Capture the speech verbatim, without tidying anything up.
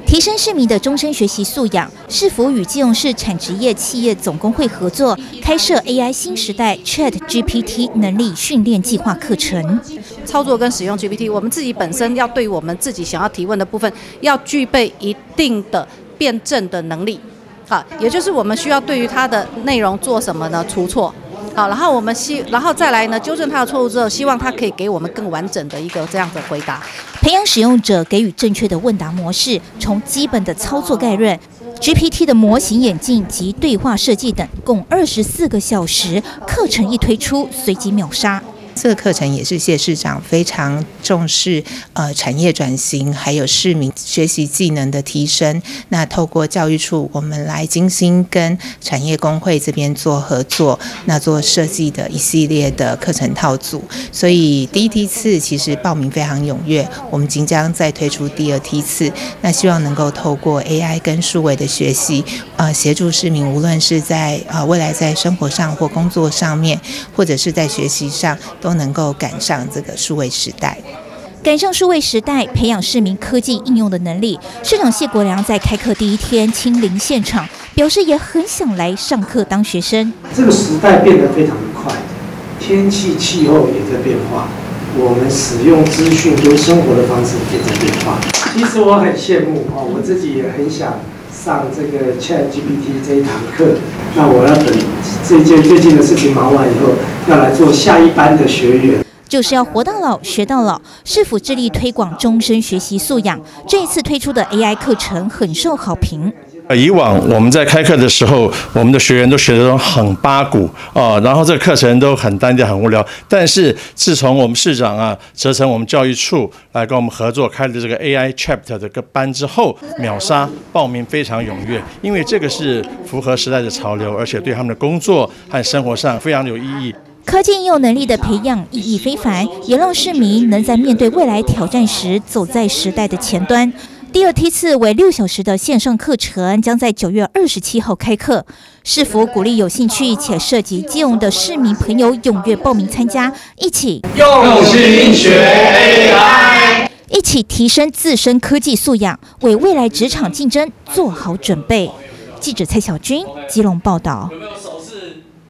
提升市民的终身学习素养，市府与基隆市产职业企业总工会合作，开设 A I 新时代 Chat G P T 能力训练计划课程。 操作跟使用 G P T， 我们自己本身要对于我们自己想要提问的部分，要具备一定的辩证的能力。好，也就是我们需要对于它的内容做什么呢？除错。好，然后我们希，然后再来呢，纠正他的错误之后，希望他可以给我们更完整的一个这样的回答。 培养使用者给予正确的问答模式，从基本的操作概论、G P T 的模型演进及对话设计等，共二十四个小时，课程一推出，随即秒杀。 这个课程也是谢市长非常重视呃产业转型，还有市民学习技能的提升。那透过教育处，我们来精心跟产业工会这边做合作，那做设计的一系列的课程套组。所以第一梯次其实报名非常踊跃，我们即将再推出第二梯次。那希望能够透过 A I 跟数位的学习，呃协助市民无论是在呃未来在生活上或工作上面，或者是在学习上都。都能够赶上这个数位时代， 赶上数位时代，培养市民科技应用的能力。市长谢国良在开课第一天亲临现场，表示也很想来上课当学生。 这个时代变得非常的快，天气气候也在变化，我们使用资讯跟生活的方式也在变化。其实我很羡慕哦，我自己也很想上这个 Chat G P T 这一堂课，那我要等这件最近的事情忙完以后，要来做下一班的学员。 就是要活到老学到老，市府致力推广终身学习素养。这一次推出的 A I 课程很受好评。 以往我们在开课的时候，我们的学员都学得很八股啊，然后这个课程都很单调、很无聊。但是自从我们市长啊，责成我们教育处来跟我们合作开了这个 A I Chapter 的个班之后，秒杀，报名非常踊跃，因为这个是符合时代的潮流，而且对他们的工作和生活上非常有意义。 科技应用能力的培养意义非凡，也让市民能在面对未来挑战时走在时代的前端。第二梯次为六小时的线上课程，将在九月二十七号开课。市府鼓励有兴趣且涉及基隆的市民朋友踊跃报名参加，一起用心学 A I， 一起提升自身科技素养，为未来职场竞争做好准备。记者蔡小军基隆报道。